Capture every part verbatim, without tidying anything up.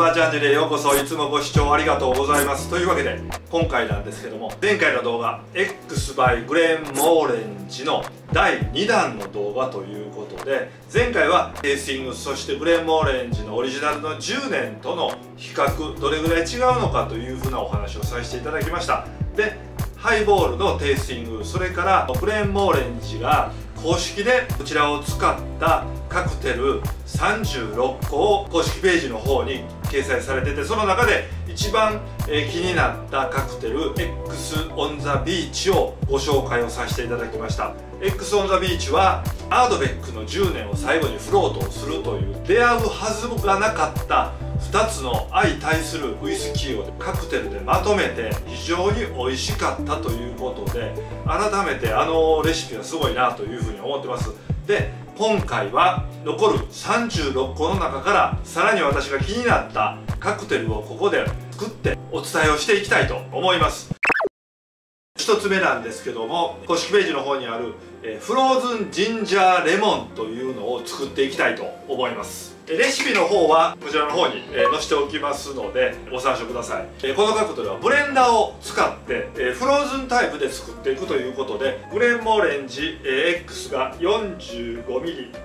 ザチャンネルへようこそ。いつもご視聴ありがとうございます。というわけで今回なんですけども、前回の動画 X by グレン・モーレンジのだいにだんの動画ということで、前回はテイスティング、そしてグレン・モーレンジのオリジナルのじゅうねんとの比較、どれぐらい違うのかというふうなお話をさせていただきました。でハイボールのテイスティング、それからグレン・モーレンジが公式でこちらを使ったカクテルさんじゅうろっこを公式ページの方に掲載されてて、その中で一番気になったカクテル X on the Beach をご紹介をさせていただきました。 X on the Beach はアードベックのじゅうねんを最後にフロートをするという出会うはずがなかったふたつの相対するウイスキーをカクテルでまとめて非常に美味しかったということで、改めてあのレシピはすごいなというふうに思ってます。で今回は残るさんじゅうろっこの中からさらに私が気になったカクテルをここで作ってお伝えをしていきたいと思います。ひとつめなんですけども、公式ページの方にある、えー、フローズンジンジャーレモンというのを作っていきたいと思います。レシピの方はこちらの方に、えー、載せておきますのでご参照ください。えー、このカクテルはブレンダーを使って、えー、フローズンタイプで作っていくということで、グレンモーレンジ、えー、X が よんじゅうごミリ、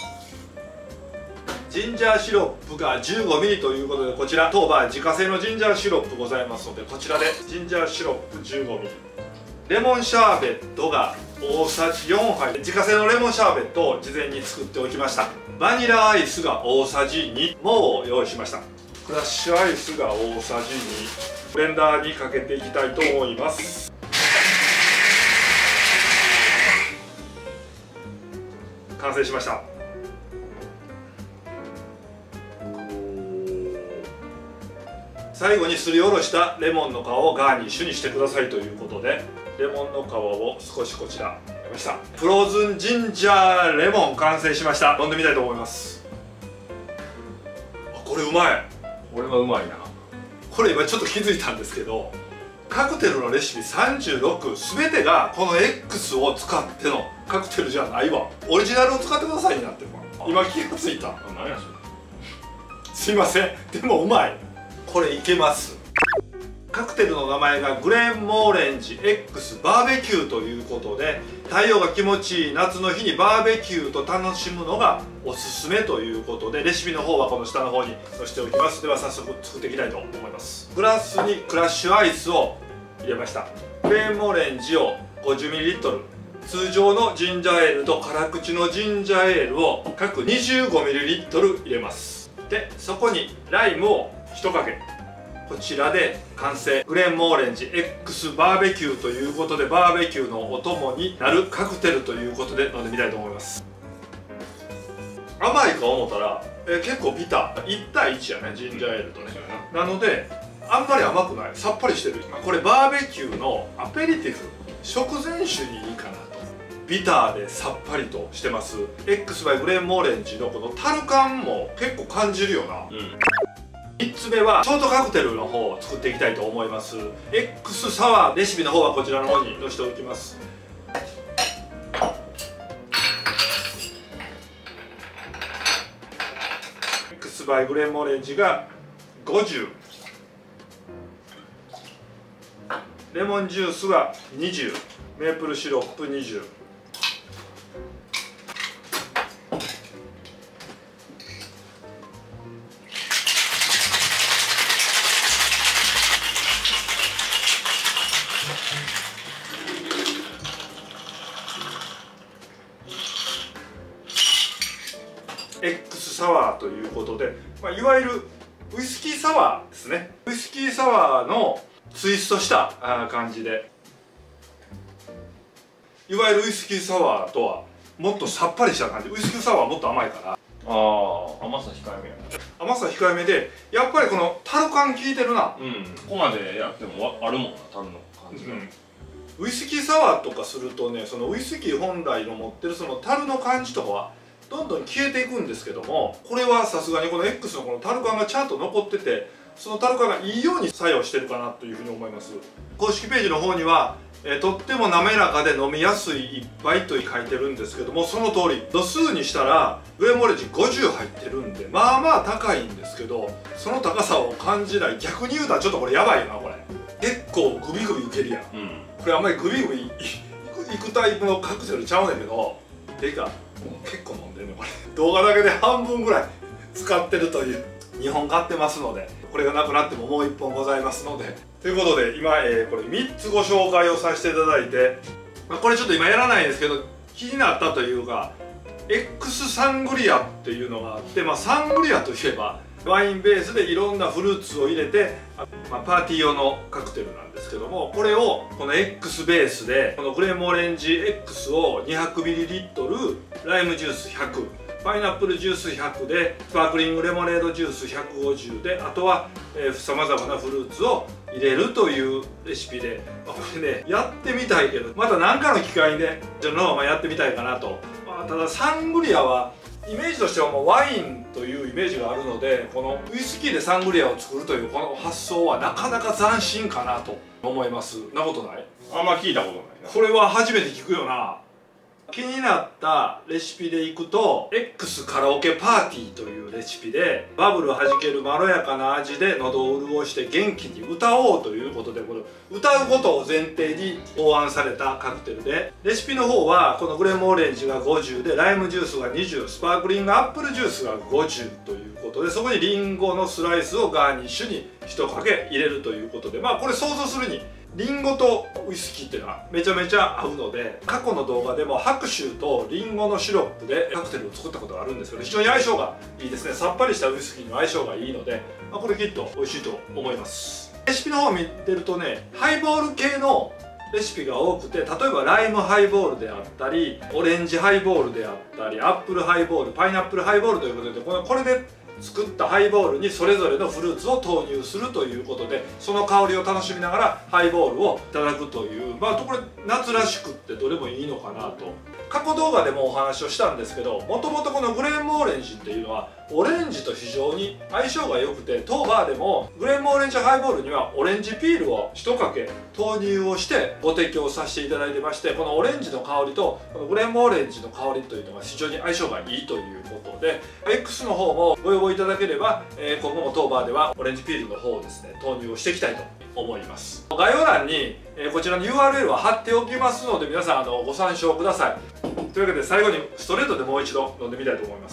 ジンジャーシロップが じゅうごミリ ということで、こちら当番自家製のジンジャーシロップございますので、こちらでジンジャーシロップ じゅうごミリ、レモンシャーベットが大さじよんはい、自家製のレモンシャーベットを事前に作っておきました。バニラアイスが大さじにも用意しました。クラッシュアイスが大さじに、ブレンダーにかけていきたいと思います。完成しました。最後にすりおろしたレモンの皮をガーニッシュにしてくださいということで、レモンの皮を少しこちらやりました。フローズンジンジャーレモン完成しました。飲んでみたいと思います。あ、これうまい。 これはうまいな。 これ今ちょっと気づいたんですけど、カクテルのレシピさんじゅうろく全てがこの X を使ってのカクテルじゃないわ。オリジナルを使ってくださいになってるわ。今気がついた。 何やそれ。 すいません、でもうまい。これいけます。カクテルの名前がグレンモーレンジ X バーベキューということで、太陽が気持ちいい夏の日にバーベキューと楽しむのがおすすめということで、レシピの方はこの下の方に載せておきます。では早速作っていきたいと思います。グラスにクラッシュアイスを入れました。グレンモーレンジを ごじゅうミリリットル、通常のジンジャーエールと辛口のジンジャーエールを各 にじゅうごミリリットル 入れます。でそこにライムをいちかけ、こちらで完成。グレンモーレンジ X バーベキューということで、バーベキューのお供になるカクテルということで飲んでみたいと思います。甘いか思ったら、え結構ビター、いちたいいちやね、ジンジャーエールとね。なのであんまり甘くない、さっぱりしてる。これバーベキューのアペリティフ、食前酒にいいかなと。ビターでさっぱりとしてます。 X バイグレンモーレンジのこのタル感も結構感じるよな。うん、みっつめはショートカクテルの方を作っていきたいと思います。 X サワー、レシピの方はこちらの方に載せておきます。X バイグレンモーレンジがごじゅう、レモンジュースがにじゅう、メープルシロップにじゅう、X サワーということで、まあ、いわゆるウイスキーサワーですね。ウイスキーサワーのツイストした感じで、いわゆるウイスキーサワーとはもっとさっぱりした感じ。ウイスキーサワーはもっと甘いから、ああ、甘さ控えめやな。 甘さ控えめで、やっぱりこのタル感効いてるな。 うん、ここまでやってもあるもんな、タルの感じが。うん、 ウイスキーサワーとかするとね、そのウイスキー本来の持ってるそのタルの感じとかはどんどん消えていくんですけども、これはさすがにこの X のこのタル感がちゃんと残ってて、そのタル感がいいように作用してるかなというふうに思います。公式ページの方にはえー、とっても滑らかで飲みやすい一杯と書いてるんですけども、その通り度数にしたらグレンモレンジごじゅう入ってるんで、まあまあ高いんですけど、その高さを感じない。逆に言うたらちょっとこれやばいよな。これ結構グビグビいけるやん、うん、これあんまりグビグビいくタイプのカクテルちゃうねんけど、てか結構飲んでるねこれ。動画だけで半分ぐらい使ってるという。にほん買ってますので、これがなくなってももういっぽんございますので。ということで今、えー、これみっつご紹介をさせていただいて、まあ、これちょっと今やらないんですけど気になったというか X サングリアっていうのがあって、まあ、サングリアといえばワインベースでいろんなフルーツを入れて、まあ、パーティー用のカクテルなんですけども、これをこの X ベースでこのグレンモレンジ X を にひゃくミリリットル、ライムジュースひゃく、パイナップルジュースひゃくでスパークリングレモネードジュースひゃくごじゅうで、あとはさまざまなフルーツを入れるというレシピで、まあ、これねやってみたいけどまた何かの機会でそのままやってみたいかなと、まあ、ただサングリアはイメージとしてはもうワインというイメージがあるので、このウイスキーでサングリアを作るというこの発想はなかなか斬新かなと思います。なことない？ あんま聞いたことないな。 これは初めて聞くよな。気になったレシピでいくと X カラオケパーティーというレシピで、バブルはじけるまろやかな味で喉を潤して元気に歌おうということで、この歌うことを前提に考案されたカクテルで、レシピの方はこのグレンモレンジがごじゅうでライムジュースがにじゅう、スパークリングアップルジュースがごじゅうということで、そこにリンゴのスライスをガーニッシュにいちかけ入れるということで、まあこれ想像するにリンゴとウイスキーっていうのはめちゃめちゃ合うので、過去の動画でも白州とリンゴのシロップでカクテルを作ったことがあるんですけど、非常に相性がいいですね。さっぱりしたウイスキーの相性がいいので、まあ、これきっと美味しいと思います。レシピの方を見てるとね、ハイボール系のレシピが多くて、例えばライムハイボールであったり、オレンジハイボールであったり、アップルハイボール、パイナップルハイボールということで、このこれで作ったハイボールにそれぞれのフルーツを投入するということで、その香りを楽しみながらハイボールをいただくという、まあこれ夏らしくってどれもいいのかなと。過去動画でもお話をしたんですけど、もともとこのグレンモーレンジっていうのはオレンジと非常に相性が良くて、当バーでもグレンモーレンジハイボールにはオレンジピールをいちかけ投入をしてご提供させていただいてまして、このオレンジの香りとこのグレンモーレンジの香りというのが非常に相性がいいということで、 X の方もご要望いただければ、えー、今後も当バーではオレンジピールの方をですね投入をしていきたいと思います。概要欄に、えー、こちらの ユーアールエル は貼っておきますので、皆さんあのご参照ください。というわけで最後にストレートでもう一度飲んでみたいと思います。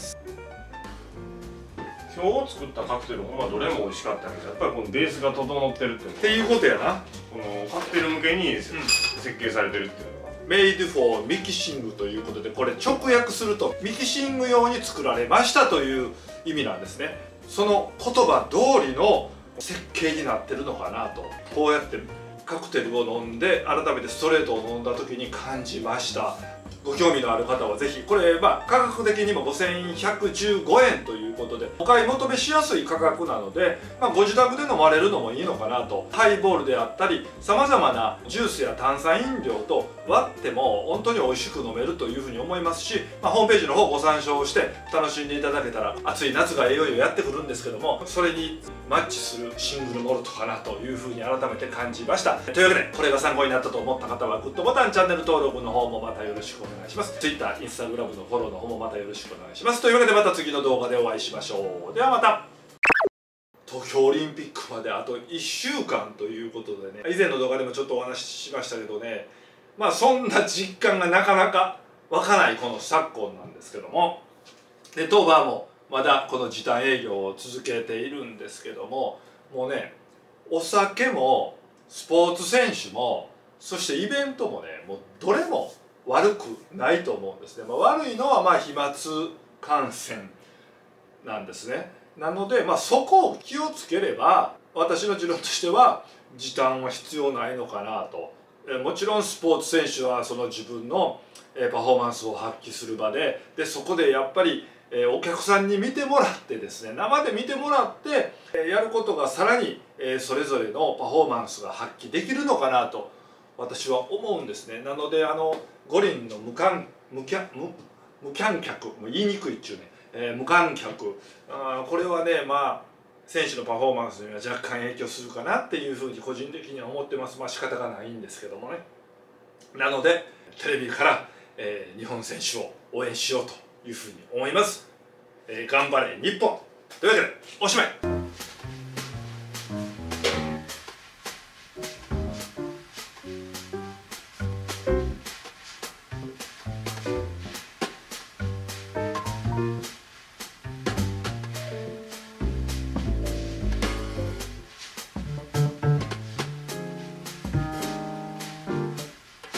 今日作ったカクテルほんまどれも美味しかったけど、やっぱりこのベースが整ってるっていうのっていうことやな。 このカクテル向けに、うん、設計されてるっていうのがメイドフォーミキシングということで、これ直訳するとミキシング用に作られましたという意味なんですね。その言葉通りの設計になってるのかなと、こうやってカクテルを飲んで改めてストレートを飲んだ時に感じました。ご興味のある方はぜひ、これまあ価格的にもごせんひゃくじゅうごえんということでお買い求めしやすい価格なので、まあ、ご自宅で飲まれるのもいいのかなと。ハイボールであったりさまざまなジュースや炭酸飲料と割っても本当に美味しく飲めるというふうに思いますし、まあ、ホームページの方をご参照して楽しんでいただけたら、暑い夏がいよいよやってくるんですけども、それにマッチするシングルモルトかなというふうに改めて感じました。というわけでこれが参考になったと思った方はグッドボタン、チャンネル登録の方もまたよろしくお願いします。 Twitter、Instagram のフォローの方もまたよろしくお願いします。というわけでまた次の動画でお会いしましょう。ではまた。東京オリンピックまであといっしゅうかんということでね、以前の動画でもちょっとお話ししましたけどね、まあそんな実感がなかなか湧かないこの昨今なんですけども、で当バーもまだこの時短営業を続けているんですけども、もうねお酒もスポーツ選手もそしてイベントもね、もうどれも悪くないと思うんですね。まあ、悪いのはまあ飛沫感染なんですね。なので、まあ、そこを気をつければ私の持論としては時短は必要ないのかなと。えもちろんスポーツ選手はその自分のパフォーマンスを発揮する場で、でそこでやっぱりお客さんに見てもらってですね、生で見てもらってやることがさらにそれぞれのパフォーマンスが発揮できるのかなと私は思うんですね。なのであの五輪の無観無キャ無無観客、もう言いにくいっちゅうね、えー、無観客、あこれはねまあ選手のパフォーマンスには若干影響するかなっていうふうに個人的には思ってます。まあ仕方がないんですけどもね。 なのでテレビから、えー、日本選手を応援しようというふうに思います。えー、頑張れ日本というわけでおしまい。